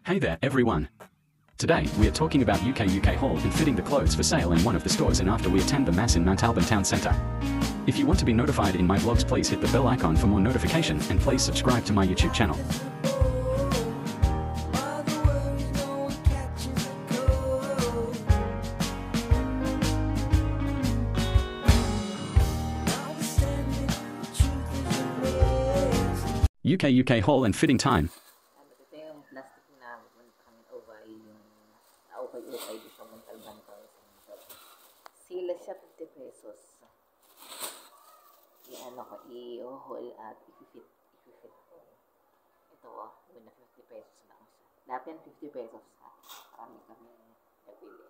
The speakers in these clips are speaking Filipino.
Hey there, everyone. Today, we are talking about UK haul and fitting the clothes for sale in one of the stores and after we attend the mass in Mount Auburn Town Centre. If you want to be notified in my vlogs, please hit the bell icon for more notification and please subscribe to my YouTube channel. UK haul and fitting time. Ito yung plastic na punta kami over yung naukay-ukay dito sa Montalban Town Center. Sila siya 50 pesos. I-haul at i-fit ko. Ito na 50 pesos lang siya. Lahat yan 50 pesos ha. Marami kami nabili.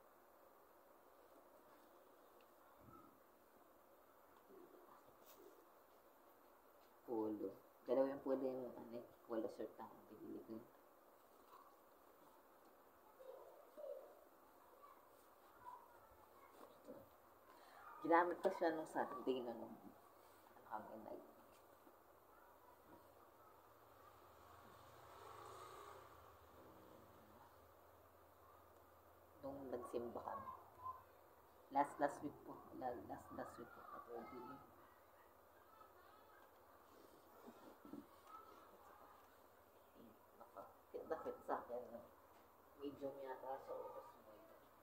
Polo. Dalawa yung polo yung polo shirt ang bibili ko. Ginamit ko siya nung Saturday na nung kami nung nagsimba kami. Last week po. Last week po. Fit sa akin. Medium yata sa oras mo.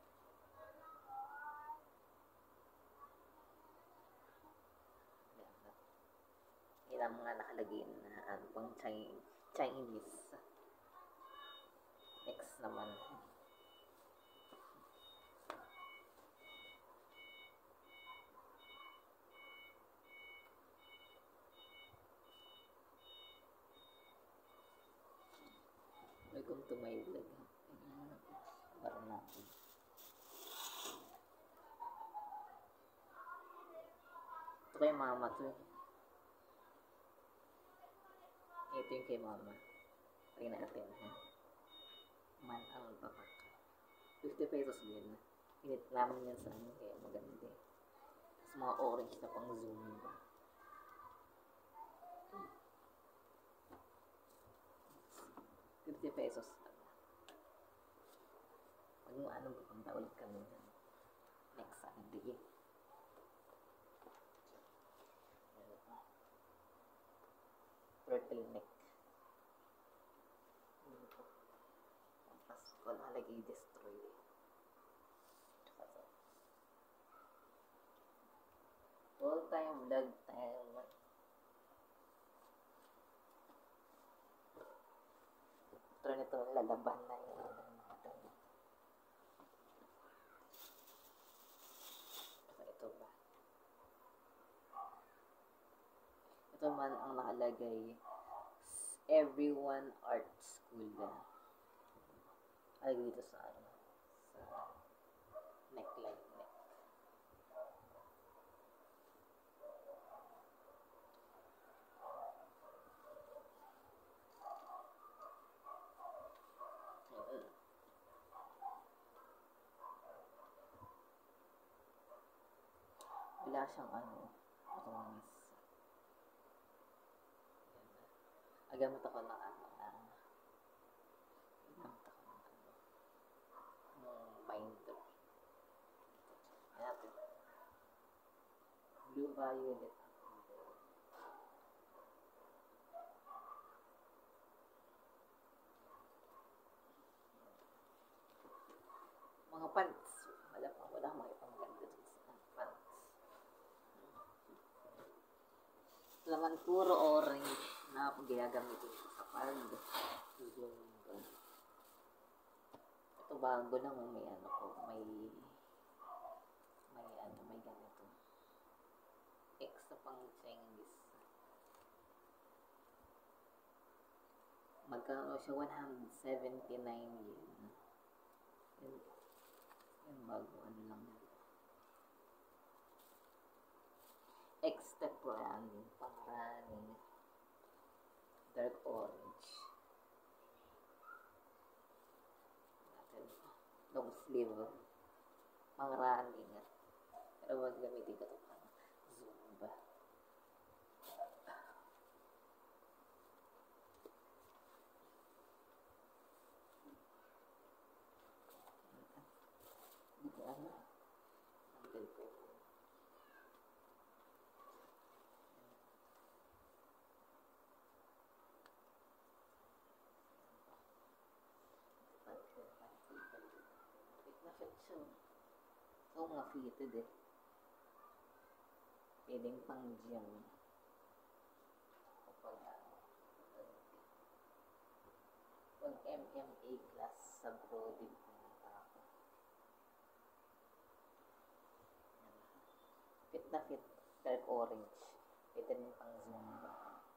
Yan ang mga nakalagay na pang Chinese. Next naman. Welcome to my vlog. Para natin. Ito kay mama to. Ito yung kay mama. Tingnan natin. Man ang papak. 50 pesos din. Init namin yan sa kaya maganda. Tapos mga orange na pang zoom ba. 50 pesos. Pag pupunta ulit kami next Saturday. Purple neck. Tapos ko nalagay destroy. All time vlog time. Nito lalaban na yun. Ito ba? Ito man ang nakalagay Everyone Art School na. Ay dito sa neckline. Wala siyang tonis. Agamit ako ng binder. Ayan. Blue violet. Mga pants. Wala makipang ganda sa pants. Laman puro orange na ginagamitin ko sa pag. Ito bago lang may ganito. Extra pang Chinese. Magkano siya 179 yen. Yung bago lang. Extra brand pangrani. Dark orange. Long sleeve. Pangrani nga. Pero wag gamitin ko ito pang Zumba. ano, until po. Fit na fit siya. So, mga fitted eh. Pwedeng pang gym. O pag pag MMA class sa Brody pumunta ako. Fit na fit. Dark orange. Pwede rin pang Zumba.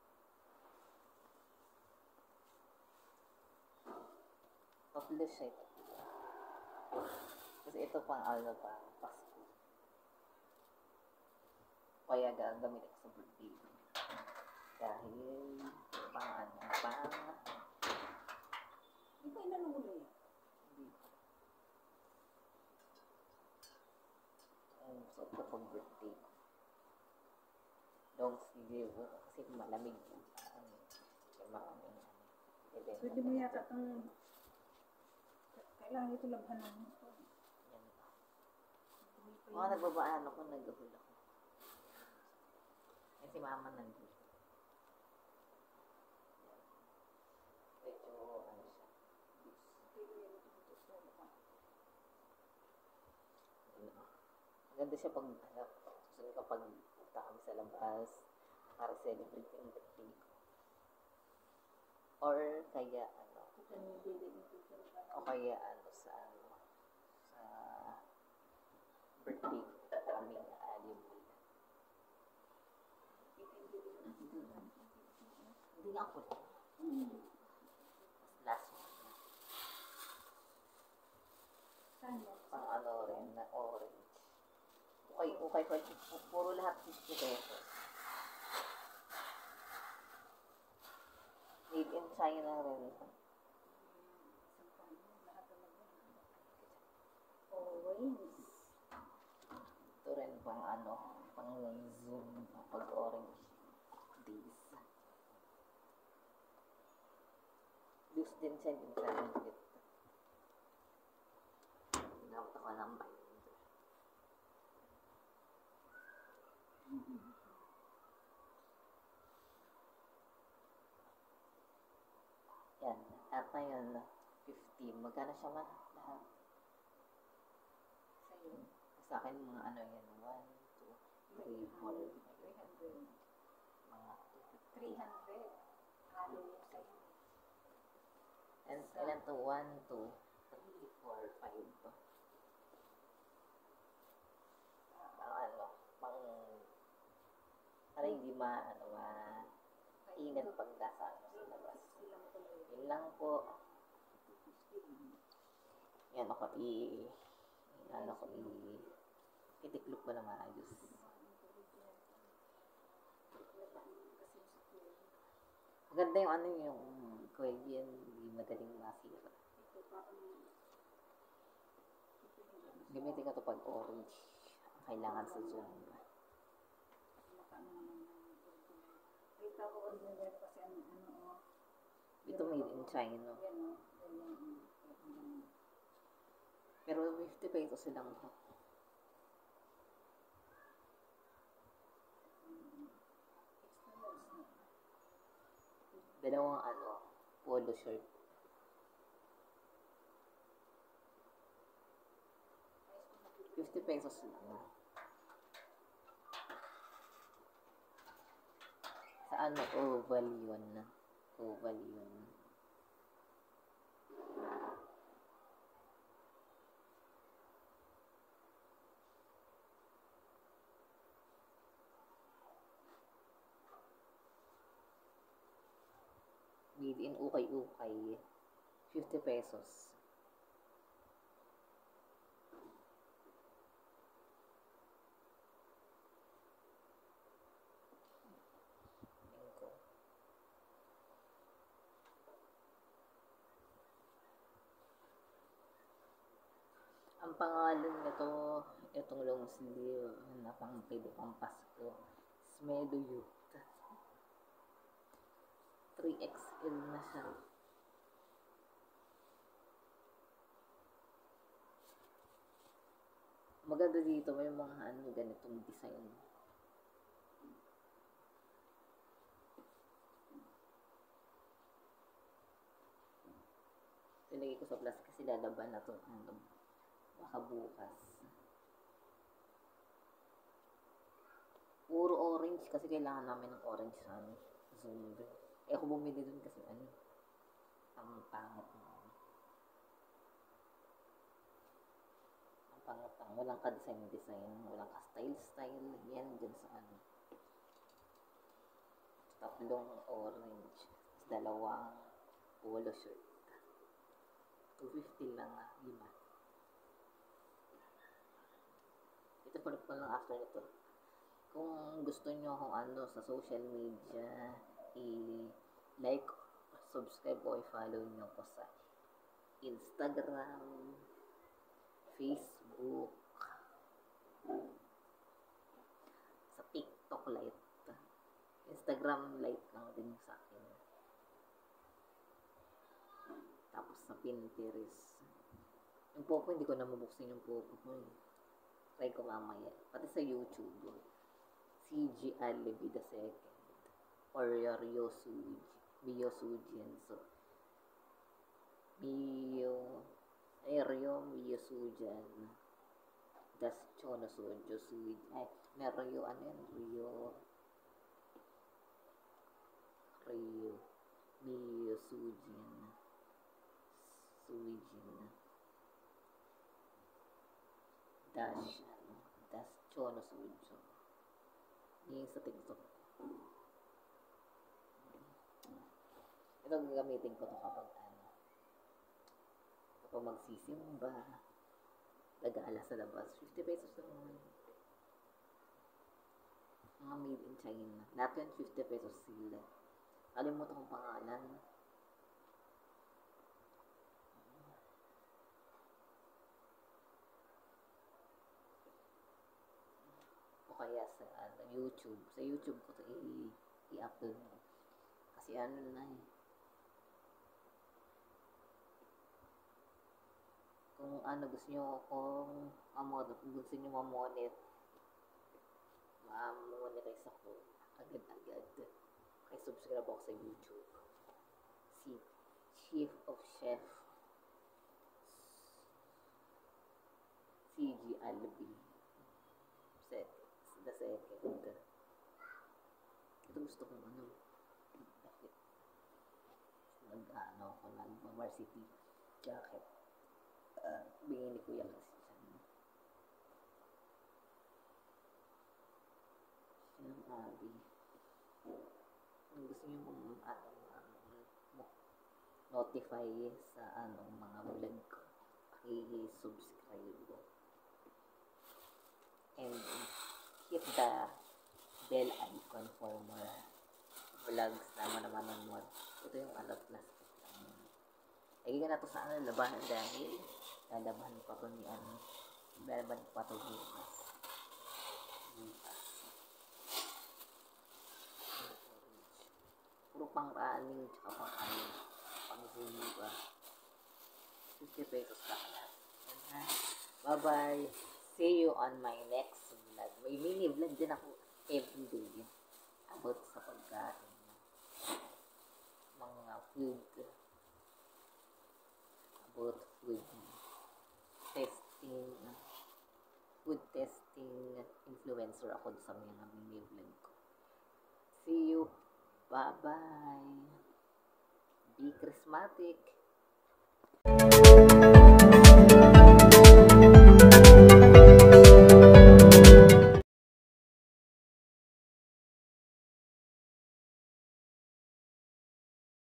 Topless siya ito. Kasi ito pang ano pa, Pasko. Kaya gagamit ako sa birthday. Dahil pang ano, pang... Di ba inanong mo na yan? Hindi pa. So, ito pang birthday ko. Long sleeve. Kasi malamig. Kaya maraming event. Pwede mo yata itong... Kailangan ito labhanan mo. Yan pa. Mga nagbabaan ako, naghahul ako. Yan si mama nandito. Medyo, ano siya. Maganda siya pag, susunod kapag punta kami sa labas para celebrate yung birthday ko. Or kaya, ano, o kaya, ano, sa birthday kami na alibul. Hindi nga ako. Last one. Pang ano rin, na orange. Okay, puro lahat 50 pesos. Made in China rin. Orange. Ito rin pang ano, pang zoom pag orange days. Loose din siya, din sa langit. Ginamit ako ng binder. Yan. At ngayon, 15. Magkano siya man? Lahat. Sa'yo. Sa akin, mga ano yan. 1, 2, 3, 4, 300. mga 300. Halo yung sa'yo. and ilan to? 1, 2, 3, 4, 5. Pang ano, pang para hindi ingat pag nasa ano sa labas. Yun lang po. Yan ako itiklop ko na maayos. Maganda yung ano yung Korean, hindi madaling masira. Gamitin ko to pag orange. Kailangan sa Zoom. Ito made in China. Pero 50 pesos silang ito. Dalawang ano, polo shirt. ₱50 lang. Sa ano, oval yun. Oval yun. Made in ukay-ukay. 50 pesos. Ang pangalan nito, itong long sleeve na pang pwede pang Pasko, Smedo Youth. 3XL na siya. Maganda dito, may mga ganitong design. Nilagay ko sa plastic kasi lalaban na to. Baka bukas. Puro orange kasi kailangan namin ng orange sa Zoom. Ako bumili dun kasi ang pangit na. Ang pangit na. Walang ka-design. Walang ka-style. Yan dun sa tatlong orange. Dalawang polo shirt. 250 lang 5. Ito pala ko lang after ito. Kung gusto nyo akong sa social media, i-like, subscribe o i-follow nyo ko sa Instagram, Facebook, sa TikTok Lite. Instagram Lite lang din sa akin. Tapos sa Pinterest. Yung Poco, hindi ko na mabuksan yung Poco ko eh. Try ko mamaya. Pati sa YouTube. CG Alibi the Second. Or Ryo Sujin. So, Ryo Sujan. Das Chono Sujo Sujin. Ay, Ryo Sujin. Das Chono Sujo. Yung sa TikTok. Ito gagamitin ko to kapag magsisimba, gagala sa labas. 50 pesos lang naman. Mga made in China. Lahat yan 50 pesos sila. Kalimutan kong pangalan. O kaya sa YouTube. Sa YouTube ko to i-upload mo. Kasi kung gusto nyo gusto nyo ma-monetize ako agad-agad, kaya subscribe ako sa YouTube. Si Chief of Chef CG Albi the Second. Ito gusto kong bakit ako varsity jacket. Bigyan ni Kuya kasi siya ng Abi. Kung gusto nyo notify sa mga vlog ko, i-subscribe and hit the bell icon for more vlogs naman more. Ito yung plastic lang. Lagi ka na to sa labanan dahil lalaban pa to bukas. Puro pang-aning tsaka pang-zumba. 50 pesos lang. Bye-bye. See you on my next vlog. May mini vlog din ako everyday about sa pagkain. Mga food. About food testing influencer ako sa mga mini vlog ko. See you. Bye-bye. Be charismatic.